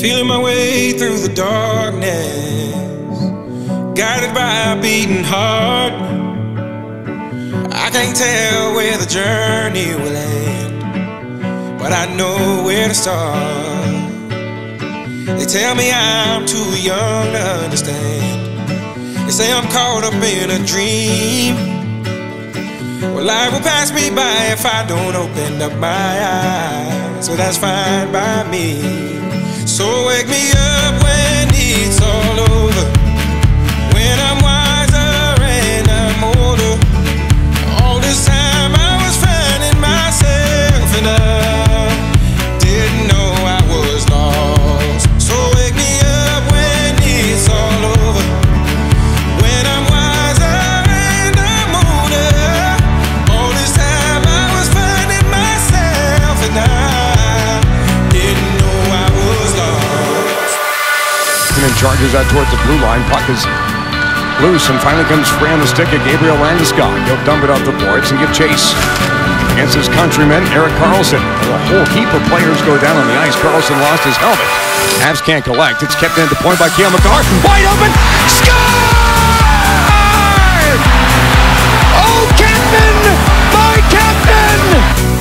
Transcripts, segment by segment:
Feeling my way through the darkness, guided by a beating heart. I can't tell where the journey will end, but I know where to start. They tell me I'm too young to understand. They say I'm caught up in a dream. Well, life will pass me by if I don't open up my eyes, so that's fine by me. So wake me up when it's all over, when I'm wiser and I'm older. All this time I was finding myself and I didn't know I was lost. So wake me up when it's all over, when I'm wiser and I'm older. All this time I was finding myself and I didn't know I was lost. And charges out towards the blue line. Puck is loose and finally comes free on the stick of Gabriel Landeskog. He'll dump it off the boards and give chase against his countryman, Erik Karlsson. A whole heap of players go down on the ice. Karlsson lost his helmet. Habs can't collect. It's kept in at the point by Cale Makar. Wide open. Sky! Oh, Captain! My Captain!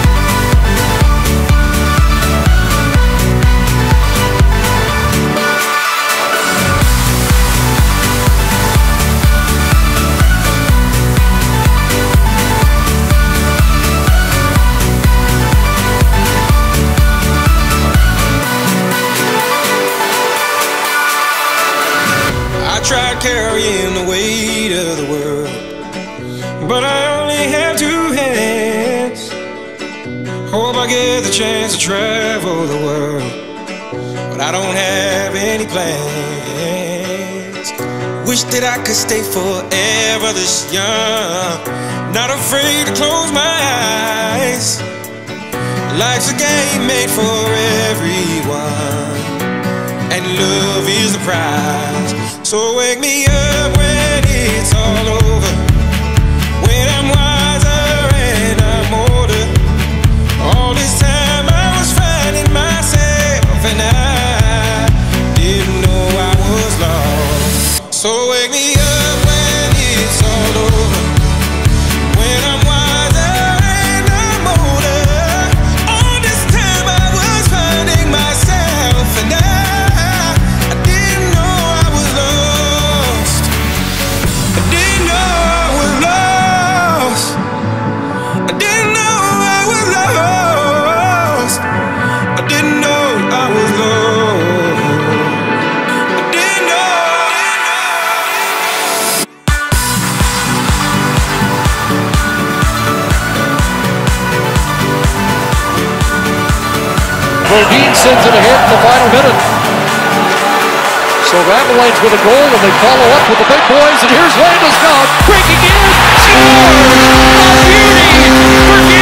I tried carrying the weight of the world, but I only have two hands. Hope I get the chance to travel the world, but I don't have any plans. Wish that I could stay forever this young, not afraid to close my eyes. Life's a game made for everyone, and love is the prize. So wake me up when it's all over, when I'm wiser and I'm older. All this time I was finding myself and I didn't know I was lost. So wake me up when it's all over, when I'm wiser and I'm older. All this time I was finding myself and I didn't know I was lost. I didn't know I was lost. I didn't know I was lost. I didn't know I was lost. I didn't know. Bodine sends it ahead in the final minute. So Avalanche with a goal, and they follow up with the big boys, and here's Landeskog breaking in, scores! A beauty for